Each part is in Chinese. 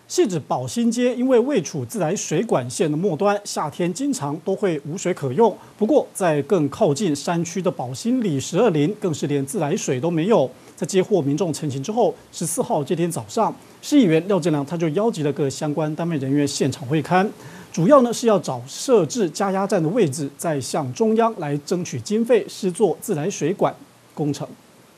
汐止宝兴街因为位处自来水管线的末端，夏天经常都会无水可用。不过，在更靠近山区的宝兴里12林，更是连自来水都没有。在接获民众陈情之后，14号这天早上，市议员廖振良他就邀集了各相关单位人员现场会勘，主要呢是要找设置加压站的位置，再向中央来争取经费，施作自来水管工程。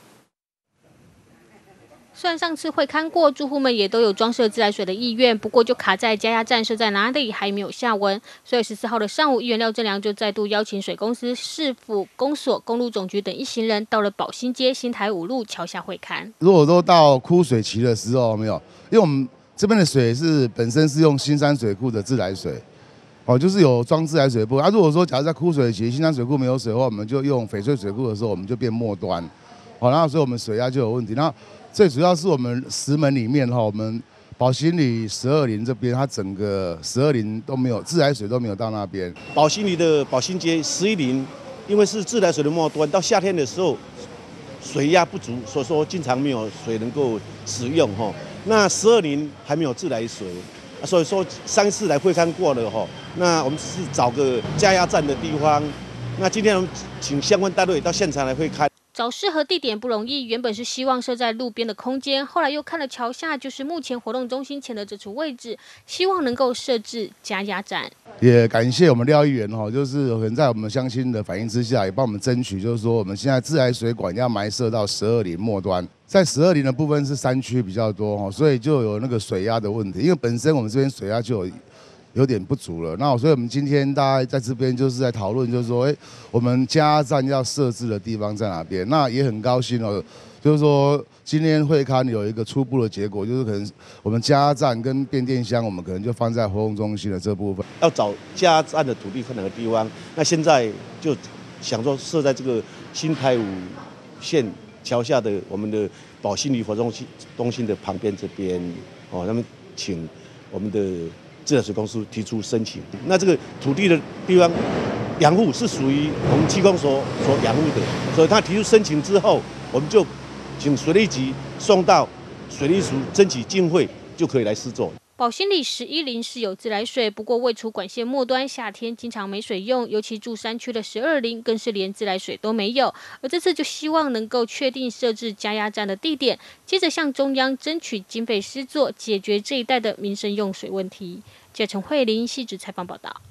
虽然上次会勘过，住户们也都有装设自来水的意愿，不过就卡在加压站设在哪里还没有下文。所以14号的上午，议员廖振良就再度邀请水公司、市府、公所、公路总局等一行人到了宝兴街新台5路桥下会勘。 如果说到枯水期的时候，没有，因为我们这边的水是本身是用新山水库的自来水，就是有装自来水部。如果说假如在枯水期，新山水库没有水的话，我们就用翡翠水库的时候，我们就变末端，然后所以我们水压就有问题。那 最主要是我们石门里面我们宝兴里12林这边，它整个12林都没有自来水，都没有到那边。 宝兴里的宝兴街11林，因为是自来水的末端，到夏天的时候水压不足，所以说经常没有水能够使用那12林还没有自来水，所以说上一次来会勘过了那我们是找个加压站的地方。那今天我们请相关单位到现场来会勘。 找适合地点不容易，原本是希望设在路边的空间，后来又看了桥下，就是目前活动中心前的这处位置，希望能够设置加压站。 也感谢我们廖议员就是可能在我们乡亲的反映之下，也帮我们争取，就是说我们现在自来水管要埋设到12林末端，在12林的部分是山区比较多所以就有那个水压的问题，因为本身我们这边水压就有点不足了，那所以我们今天大家在这边就是在讨论，就是说，我们加压站要设置的地方在哪边？那也很高兴就是说今天会勘有一个初步的结果，就是可能我们加压站跟变电箱，我们可能就放在活动中心的这部分。 要找加压站的土地放哪个地方？那现在就想说设在这个新台5线桥下的我们的宝兴里活动中心的旁边这边那么请我们的 自来水公司提出申请，那这个土地的地方养护是属于我们区公所养护的，所以他提出申请之后，我们就请水利局送到水利署争取经费，就可以来施作。 宝兴里11林是有自来水，不过位处管线末端，夏天经常没水用，尤其住山区的12林更是连自来水都没有。而这次就希望能够确定设置加压站的地点，接着向中央争取经费施作，解决这一带的民生用水问题。记者陈慧琳汐止采访报道。